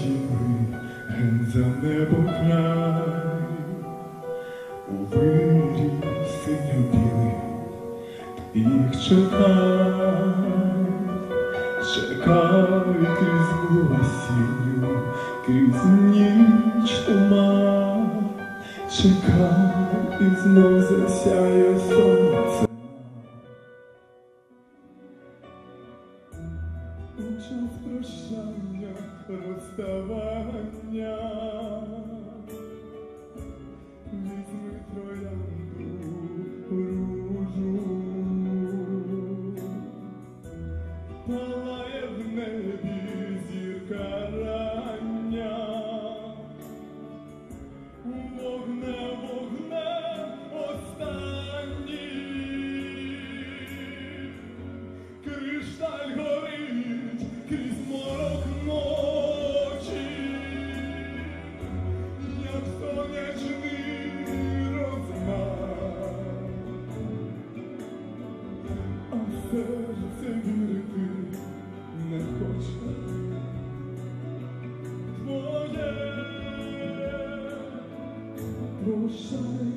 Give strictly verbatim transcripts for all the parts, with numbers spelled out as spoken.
очі ген за небо край, у вирі синьо-білий їх чекай, чекай крізь осінню, крізь ніч туман, чекай і знов засяє сонце. У час прощання, розставання, візьми троянду ружу, палає в небі зірка рання, вогне, вогне останній, кришталь горить крізь морок ночі, як сонячний розмах, а серце вірити не хоче. Твоє прощай.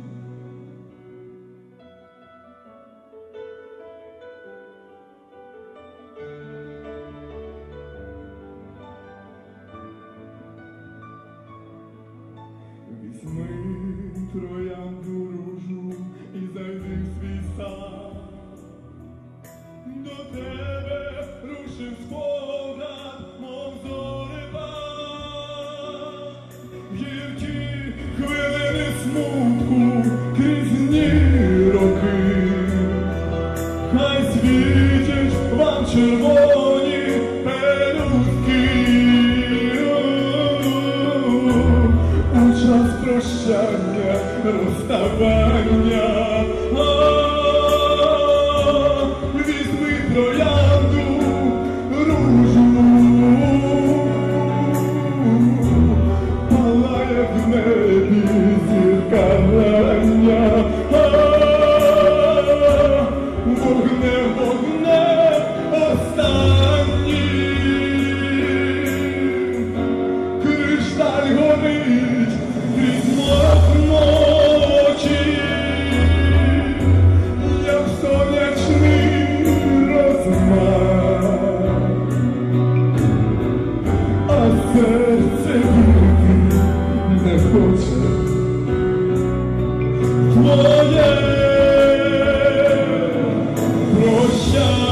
Візьми троянду ружу і зайди в свій сад. До тебе рушив спогад, мов зорепад. Гіркі хвилини смутку крізь дні роки, хай світять вам червоні пелюстки. У час прощання, розставання, візьми троянду ружу, палає в небі зірка рання, вогне, вогне останній, кришталь горить крізь морок ночі, як сонячний розмах, а серце вірити не хоче. Твоє прощай.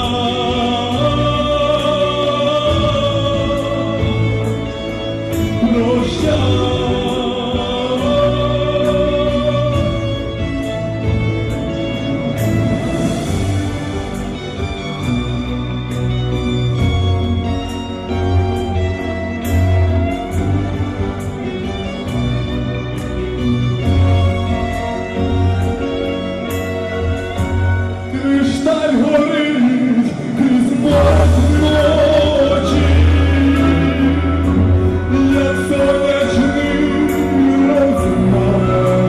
Кришталь горить крізь морок ночі, як сонячний розмах,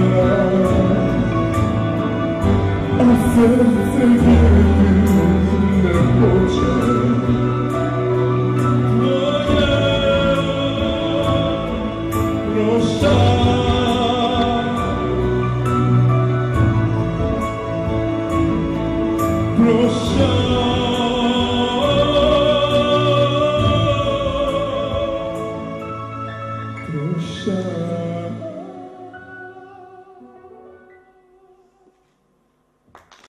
а серце вірити не хоче.